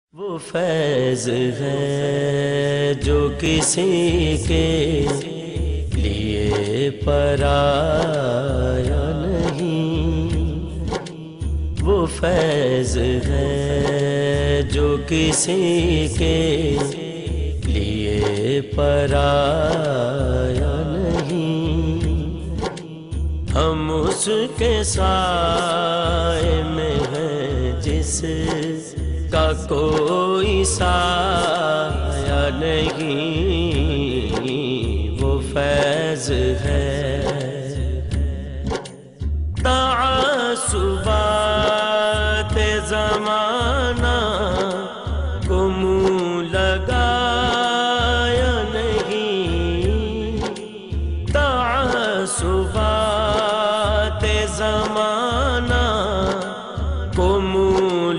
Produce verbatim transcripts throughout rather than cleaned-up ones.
وہ فیض ہے جو کسی کے لیے پرایا نہیں، وہ فیض ہے جو کسی کے لیے پرایا نہیں، ہم اس کے سائے میں ہیں جس کا کوئی سایہ نہیں، وہ فیض ہے۔ تعصبات زمانہ کو منہ لگایا نہیں، تعصبات زمانہ کو منہ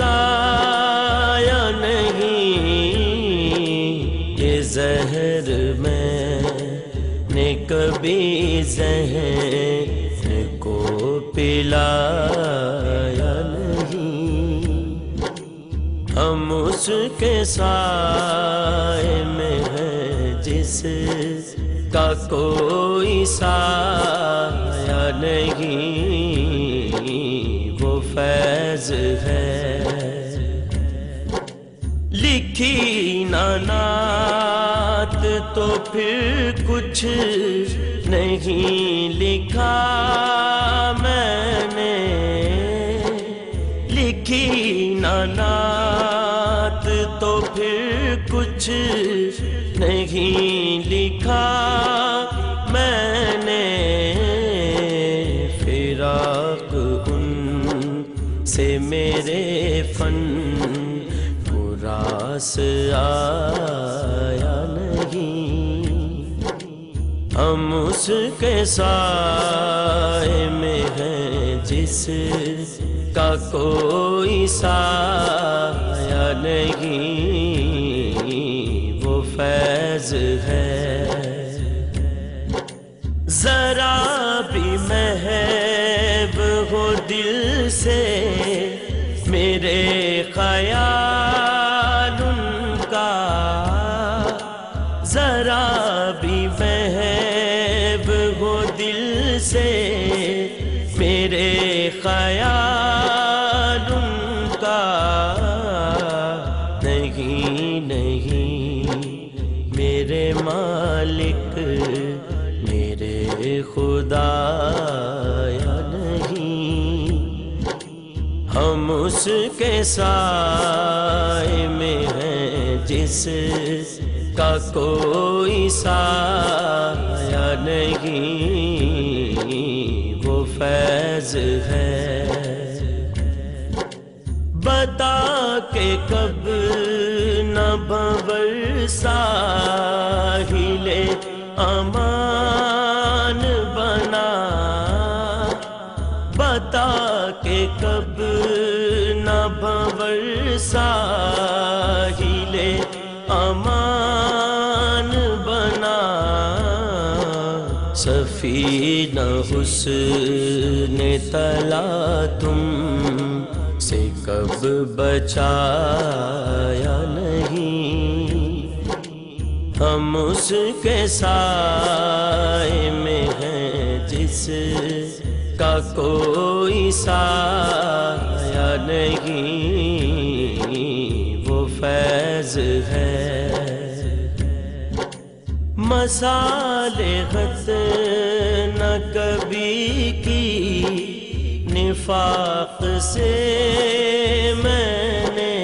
لگایا نہیں، یہ زہر میں نے کبھی ذہن کو پلایا نہیں، ہم اس کے سائے میں ہیں جس کا کوئی سایہ نہیں، وہ فیض ہے۔ لکھی نہ نعت تو پھر کچھ نہیں لکھا میں نے، لکھی نہ نعت تو پھر کچھ نہیں لکھا میں نے، فراق ان سے میرے فن راس آیا نہیں، ہم اس کے سائے میں ہیں جس کا کوئی سایہ نہیں، وہ فیض ہے۔ ذرا بھی محب ہو دل سے میرے خیال ان کا، ذرا بھی محب ہو دل سے میرے خیال ان کا، نہیں نہیں میرے مالک میرے خدا یا نہیں، ہم اس کے سائے میں ہیں جس کا کوئی سایہ نہیں، وہ فیض ہے۔ بتا کہ کب نہ بھنور ساحل امان بنا، بتا کہ کب نہ بھنور ساحل امان بنا، سفینہ حسن طلا تم سے کب بچایا نہیں، ہم اس کے سائے میں ہیں جس کا کوئی سایہ نہیں، وہ فیض ہے۔ مصالحت نہ کبھی کی نفاق سے میں نے،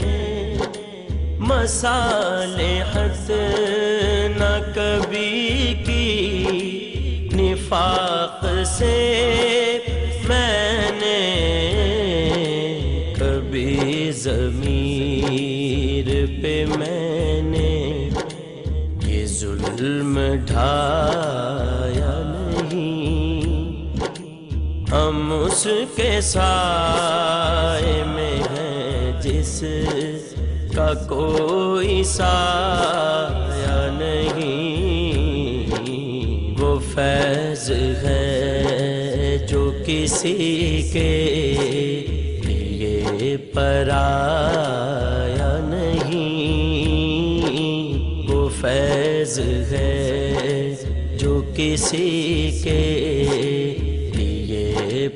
مصالحت نہ کبھی کی نفاق سے میں نے، کبھی ضمیر پہ میں نے یہ ظلم ڈھایا نہیں، ہم اس کے سائے میں ہیں جس کا کوئی سایہ نہیں، وہ فیض ہے جو کسی کے لیے پرایا فیض ہے جو کسی کے لیے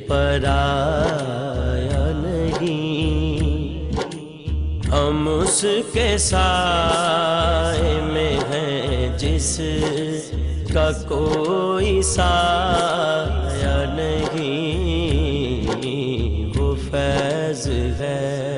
پرایا نہیں، ہم اس کے سائے میں ہیں جس کا کوئی سایہ نہیں، وہ فیض ہے